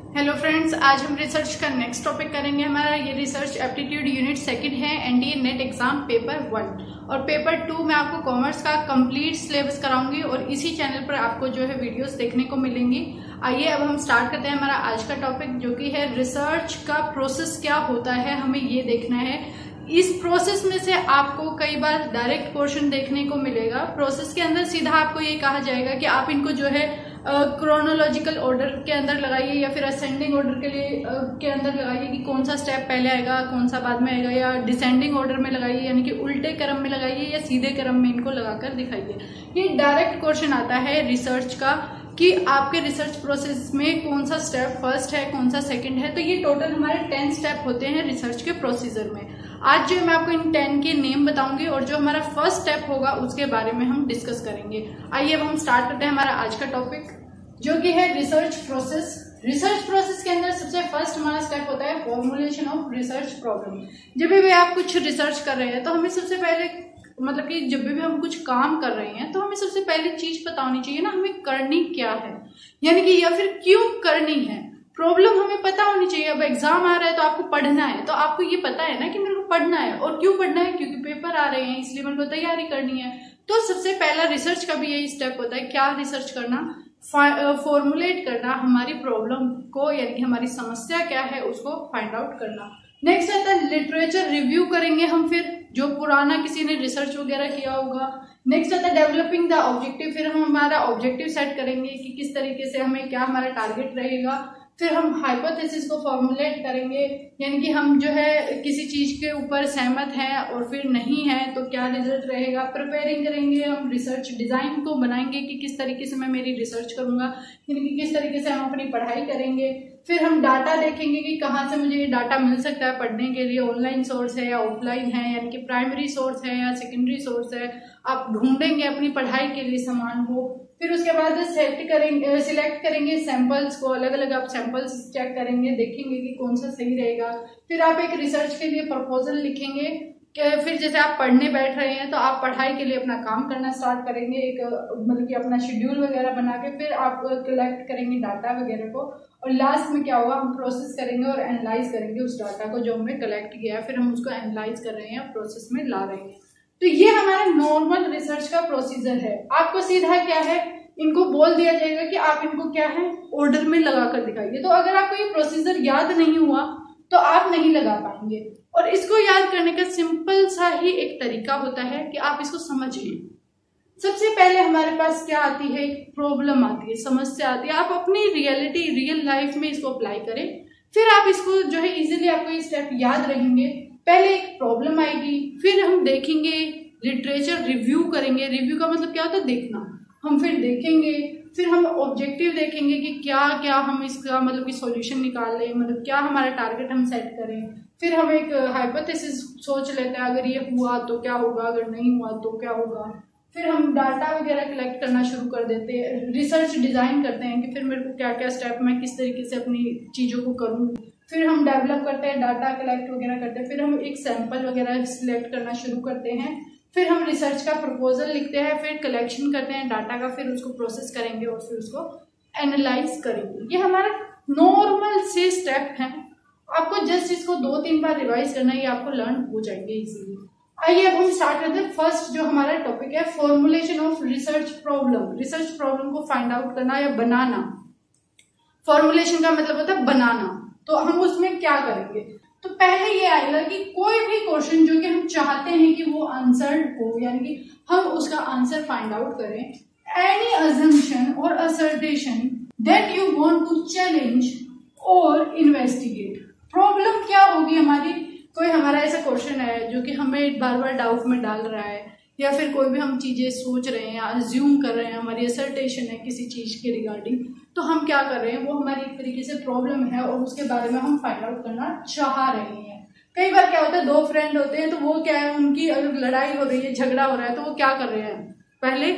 Hello friends, आज हम research का नेक्स्ट टॉपिक करेंगे। हमारा ये रिसर्च एप्टीट्यूड यूनिट सेकंड है, एनडीए नेट एग्जाम पेपर 1 और पेपर 2 में आपको कॉमर्स का कंप्लीट सिलेबस कराऊंगी और इसी चैनल पर आपको जो है वीडियोस देखने को मिलेंगी। आइए अब हम स्टार्ट करते हैं हमारा आज का टॉपिक, जो कि है रिसर्च का प्रोसेस क्या होता है, हमें ये देखना है। इस प्रोसेस में से आपको कई बार डायरेक्ट क्वेश्चन देखने को मिलेगा। प्रोसेस के अंदर सीधा आपको ये कहा जाएगा कि आप इनको जो है क्रोनोलॉजिकल ऑर्डर के अंदर लगाइए या फिर असेंडिंग ऑर्डर के अंदर लगाइए कि कौन सा स्टेप पहले आएगा कौन सा बाद में आएगा, या डिसेंडिंग ऑर्डर में लगाइए यानी कि उल्टे क्रम में लगाइए या सीधे क्रम में इनको लगाकर दिखाइए। ये डायरेक्ट क्वेश्चन आता है रिसर्च का कि आपके रिसर्च प्रोसेस में कौन सा स्टेप फर्स्ट है कौन सा सेकंड है। तो ये टोटल हमारे 10 स्टेप होते हैं रिसर्च के प्रोसीजर में। आज जो मैं आपको इन 10 के नेम बताऊंगी और जो हमारा फर्स्ट स्टेप होगा उसके बारे में हम डिस्कस करेंगे। आइए अब हम स्टार्ट करते हैं हमारा आज का टॉपिक, जो कि है रिसर्च प्रोसेस। रिसर्च प्रोसेस के अंदर सबसे फर्स्ट हमारा स्टेप होता है फॉर्मुलेशन ऑफ रिसर्च प्रॉब्लम। जब भी आप कुछ रिसर्च कर रहे हैं तो हमें सबसे पहले मतलब कि जब भी हम कुछ काम कर रहे हैं तो हमें सबसे पहले चीज पता होनी चाहिए ना, हमें करनी क्या है, यानी कि या फिर क्यों करनी है। प्रॉब्लम हमें पता होनी चाहिए। अब एग्जाम आ रहा है तो आपको पढ़ना है, तो आपको ये पता है ना कि मेरे को पढ़ना है, और क्यों पढ़ना है, क्योंकि पेपर आ रहे हैं इसलिए मेरे को तैयारी करनी है। तो सबसे पहला रिसर्च का भी यही स्टेप होता है। क्या रिसर्च करना? फॉर्मुलेट करना, हमारी प्रॉब्लम को यानी कि हमारी समस्या क्या है उसको फाइंड आउट करना। नेक्स्ट आता है लिटरेचर रिव्यू करेंगे हम, फिर जो पुराना किसी ने रिसर्च वगैरह किया होगा। नेक्स्ट आता है डेवलपिंग द ऑब्जेक्टिव, फिर हम हमारा ऑब्जेक्टिव सेट करेंगे कि किस तरीके से हमें क्या हमारा टारगेट रहेगा। फिर हम हाइपोथेसिस को फॉर्मुलेट करेंगे, यानी कि हम जो है किसी चीज के ऊपर सहमत हैं और फिर नहीं है तो क्या रिजल्ट रहेगा। प्रिपेयरिंग करेंगे, हम रिसर्च डिजाइन को बनाएंगे कि किस तरीके से मैं मेरी रिसर्च करूंगा, यानी कि किस तरीके से हम अपनी पढ़ाई करेंगे। फिर हम डाटा देखेंगे कि कहाँ से मुझे ये डाटा मिल सकता है पढ़ने के लिए, ऑनलाइन सोर्स है या ऑफलाइन है, यानी कि प्राइमरी सोर्स है या सेकेंडरी सोर्स है। आप ढूंढेंगे अपनी पढ़ाई के लिए सामान को। फिर उसके बाद सिलेक्ट करेंगे सैंपल्स को, अलग अलग आप सैंपल्स चेक करेंगे, देखेंगे कि कौन सा सही रहेगा। फिर आप एक रिसर्च के लिए प्रपोजल लिखेंगे। फिर जैसे आप पढ़ने बैठ रहे हैं तो आप पढ़ाई के लिए अपना काम करना स्टार्ट करेंगे, एक मतलब कि अपना शेड्यूल वगैरह बना के। फिर आप कलेक्ट करेंगे डाटा वगैरह को, और लास्ट में क्या होगा, हम प्रोसेस करेंगे और एनालाइज करेंगे उस डाटा को जो हमने कलेक्ट किया है। फिर हम उसको एनालाइज कर रहे हैं, प्रोसेस में ला रहे हैं। तो ये हमारा नॉर्मल रिसर्च का प्रोसीजर है। आपको सीधा क्या है, इनको बोल दिया जाएगा कि आप इनको क्या है ऑर्डर में लगा कर दिखाइए। तो अगर आपको ये प्रोसीजर याद नहीं हुआ तो आप नहीं लगा पाएंगे। और इसको याद करने का सिंपल सा ही एक तरीका होता है कि आप इसको समझिए। सबसे पहले हमारे पास क्या आती है, एक प्रॉब्लम आती है, समस्या आती है। आप अपनी रियलिटी रियल लाइफ में इसको अप्लाई करें, फिर आप इसको जो है इजीली आपको ये स्टेप याद रहेंगे। पहले एक प्रॉब्लम आएगी, फिर हम देखेंगे लिटरेचर रिव्यू करेंगे। रिव्यू का मतलब क्या होता है, देखना। हम फिर देखेंगे, फिर हम ऑब्जेक्टिव देखेंगे कि क्या क्या हम इसका मतलब कि सॉल्यूशन निकाल लें, मतलब क्या हमारा टारगेट हम सेट करें। फिर हम एक हाइपोथेसिस सोच लेते हैं, अगर ये हुआ तो क्या होगा, अगर नहीं हुआ तो क्या होगा। फिर हम डाटा वगैरह कलेक्ट करना शुरू कर देते हैं, रिसर्च डिजाइन करते हैं कि फिर मेरे को क्या क्या स्टेप मैं किस तरीके से अपनी चीजों को करूँ। फिर हम डेवलप करते हैं, डाटा कलेक्ट वगैरह करते हैं। फिर हम एक सैंपल वगैरह सिलेक्ट करना शुरू करते हैं। फिर हम रिसर्च का प्रपोजल लिखते हैं, फिर कलेक्शन करते हैं डाटा का, फिर उसको प्रोसेस करेंगे और फिर उसको एनालाइज करेंगे। ये हमारा नॉर्मल से स्टेप है। आपको जस्ट इसको 2-3 बार रिवाइज करना है, ये आपको लर्न हो जाएंगे इजीली। आइए अब हम स्टार्ट करते हैं। फर्स्ट जो हमारा टॉपिक है formulation of research problem. Research problem को फाइंड आउट करना या बनाना। फॉर्मुलेशन का मतलब होता है बनाना। तो हम उसमें क्या करेंगे, तो पहले ये आएगा कि कोई भी क्वेश्चन जो कि हम चाहते हैं कि वो आंसर्ड हो, यानी कि हम उसका आंसर फाइंड आउट करें। एनी अजम्पशन और assertion that you want to challenge और इन्वेस्टिगेट। प्रॉब्लम क्या होगी हमारी, कोई हमारा ऐसा क्वेश्चन है जो कि हमें बार बार डाउट में डाल रहा है, या फिर कोई भी हम चीजें सोच रहे हैं या अज्यूम कर रहे हैं, हमारी असर्टेशन है किसी चीज के रिगार्डिंग, तो हम क्या कर रहे हैं, वो हमारी एक तरीके से प्रॉब्लम है और उसके बारे में हम फाइंड आउट करना चाह रहे हैं। कई बार क्या होता है, 2 फ्रेंड होते हैं तो वो क्या है, उनकी अगर लड़ाई हो रही है, झगड़ा हो रहा है, तो वो क्या कर रहे हैं, पहले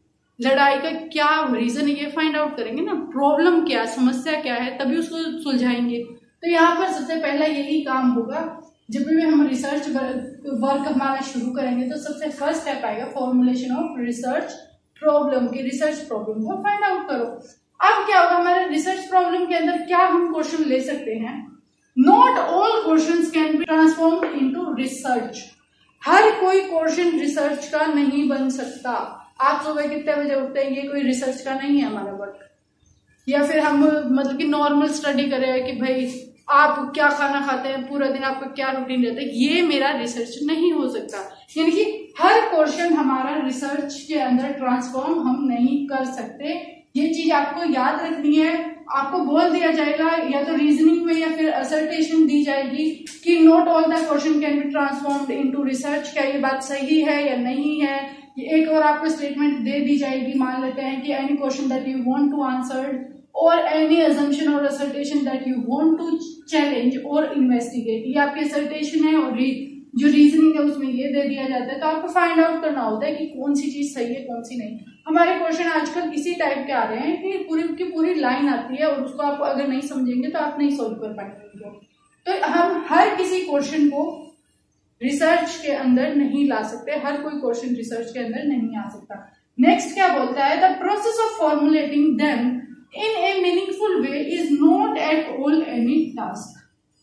लड़ाई का क्या रीजन है ये फाइंड आउट करेंगे ना, प्रॉब्लम क्या, समस्या क्या है, तभी उसको सुलझाएंगे। तो यहाँ पर सबसे पहला यही काम होगा। जब भी हम रिसर्च वर्क हमारा शुरू करेंगे तो सबसे फर्स्ट स्टेप आएगा फॉर्मुलेशन ऑफ रिसर्च प्रॉब्लम की। रिसर्च प्रॉब्लम को फाइंड आउट करो। अब क्या होगा, हमारे रिसर्च प्रॉब्लम के अंदर क्या हम क्वेश्चन ले सकते हैं। Not all questions can be transform into research. हर कोई क्वेश्चन रिसर्च का नहीं बन सकता। आप सुबह कितने बजे उठते हैं, ये कोई रिसर्च का नहीं है हमारा वर्क। या फिर हम मतलब कि नॉर्मल स्टडी कर रहे हैं कि भाई आप क्या खाना खाते हैं, पूरा दिन आपका क्या रूटीन रहता है, ये मेरा रिसर्च नहीं हो सकता। यानी कि हर क्वेश्चन हमारा रिसर्च के अंदर ट्रांसफॉर्म हम नहीं कर सकते। ये चीज आपको याद रखनी है। आपको बोल दिया जाएगा या तो रीजनिंग में या फिर असर्टेशन दी जाएगी कि not all the question can be transformed into research. क्या ये बात सही है या नहीं है? एक और आपको स्टेटमेंट दे दी जाएगी, मान लेते हैं कि any question that you want to answer और एनी assumption और assertion that you want to challenge और investigate। ये आपकी assertion है और जो रीजनिंग है उसमें ये दे दिया जाता है। तो आपको फाइंड आउट करना होता है कि कौन सी चीज सही है कौन सी नहीं। हमारे क्वेश्चन आजकल इसी टाइप के आ रहे हैं कि पूरी की पूरी लाइन आती है और उसको आप अगर नहीं समझेंगे तो आप नहीं सोल्व कर पाएंगे। तो हम हर किसी क्वेश्चन को रिसर्च के अंदर नहीं ला सकते। हर कोई क्वेश्चन रिसर्च के अंदर नहीं आ सकता। नेक्स्ट क्या बोलता है, the process of formulating them in a meaningful way is not at all any task।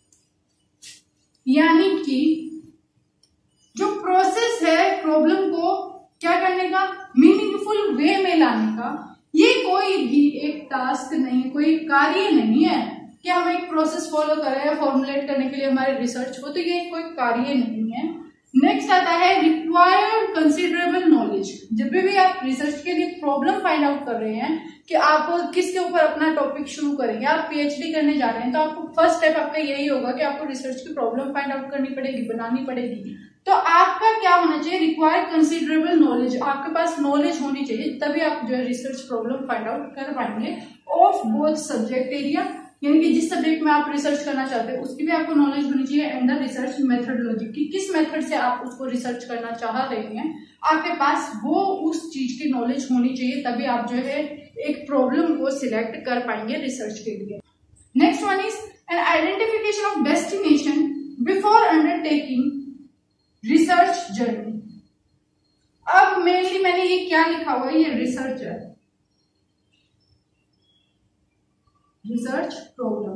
यानी कि जो प्रोसेस है प्रॉब्लम को क्या करने का, मीनिंगफुल वे में लाने का, ये कोई भी एक टास्क नहीं, कोई कार्य नहीं है कि हम एक प्रोसेस फॉलो कर रहे हैं फॉर्मुलेट करने के लिए हमारे रिसर्च को, तो ये कोई कार्य नहीं है। नेक्स्ट आता है रिक्वायर्ड कंसिडरेबल नॉलेज। जब भी आप रिसर्च के लिए प्रॉब्लम फाइंड आउट कर रहे हैं कि आप किसके ऊपर अपना टॉपिक शुरू करेंगे, आप पीएचडी करने जा रहे हैं, तो आपको फर्स्ट स्टेप आपका यही होगा कि आपको रिसर्च की प्रॉब्लम फाइंड आउट करनी पड़ेगी, बनानी पड़ेगी। तो आपका क्या होना चाहिए, रिक्वायर्ड कंसिडरेबल नॉलेज। आपके पास नॉलेज होनी चाहिए, तभी आप जो है रिसर्च प्रॉब्लम फाइंड आउट कर पाएंगे ऑफ बोथ सब्जेक्ट एरिया, यानी कि जिस सब्जेक्ट में आप रिसर्च करना चाहते हैं उसकी भी आपको नॉलेज होनी चाहिए, एंड द रिसर्च मेथडोलॉजी की किस मेथड से आप उसको रिसर्च करना चाह रहे हैं, आपके पास वो उस चीज की नॉलेज होनी चाहिए, तभी आप जो है एक प्रॉब्लम को सिलेक्ट कर पाएंगे रिसर्च के लिए। Next one is an identification of destination before undertaking research journey. अब मेनली मैंने ये क्या लिखा हुआ है, ये रिसर्च है, रिसर्च प्रॉब्लम।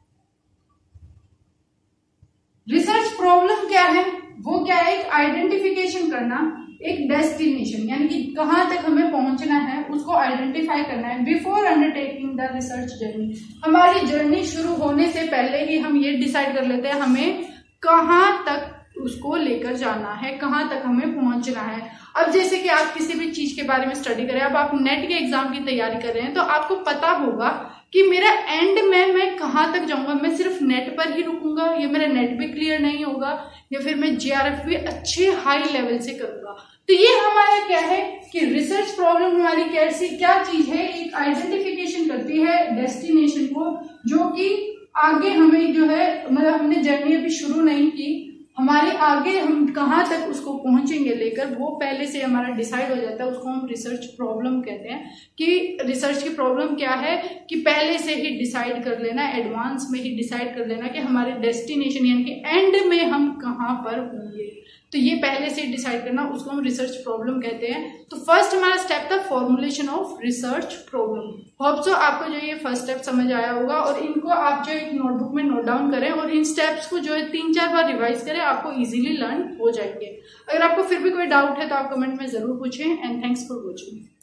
रिसर्च प्रॉब्लम क्या है, वो क्या है, एक आइडेंटिफिकेशन करना, एक डेस्टिनेशन यानी कि कहां तक हमें पहुंचना है उसको आइडेंटिफाई करना है before undertaking the research journey. हमारी जर्नी शुरू होने से पहले ही हम ये डिसाइड कर लेते हैं हमें कहां तक उसको लेकर जाना है, कहां तक हमें पहुंचना है। अब जैसे कि आप किसी भी चीज के बारे में स्टडी करें, अब आप नेट के एग्जाम की तैयारी कर रहे हैं, तो आपको पता होगा कि मेरा एंड में मैं कहां तक जाऊंगा। मैं सिर्फ नेट पर ही रुकूंगा या मेरा नेट भी क्लियर नहीं होगा, या फिर मैं जेआरएफ भी अच्छे हाई लेवल से करूंगा। तो ये हमारा क्या है कि रिसर्च प्रॉब्लम हमारी कैसी क्या चीज है, एक आइडेंटिफिकेशन करती है डेस्टिनेशन को, जो कि आगे हमें जो है मतलब हमने जर्नी अभी शुरू नहीं की, हमारे आगे हम कहाँ तक उसको पहुंचेंगे लेकर वो पहले से हमारा डिसाइड हो जाता है। उसको हम रिसर्च प्रॉब्लम कहते हैं कि रिसर्च की प्रॉब्लम क्या है कि पहले से ही डिसाइड कर लेना, एडवांस में ही डिसाइड कर लेना कि हमारे डेस्टिनेशन यानी कि एंड में हम कहाँ पर होंगे। तो ये पहले से डिसाइड करना, उसको हम रिसर्च प्रॉब्लम कहते हैं। तो फर्स्ट हमारा स्टेप था formulation of research problem. Hope so आपको जो ये फर्स्ट स्टेप समझ आया होगा, और इनको आप जो एक नोटबुक में नोट डाउन करें और इन स्टेप्स को जो है 3-4 बार रिवाइज करें, आपको इजीली लर्न हो जाएंगे। अगर आपको फिर भी कोई डाउट है तो आप कमेंट में जरूर पूछें। And thanks for watching.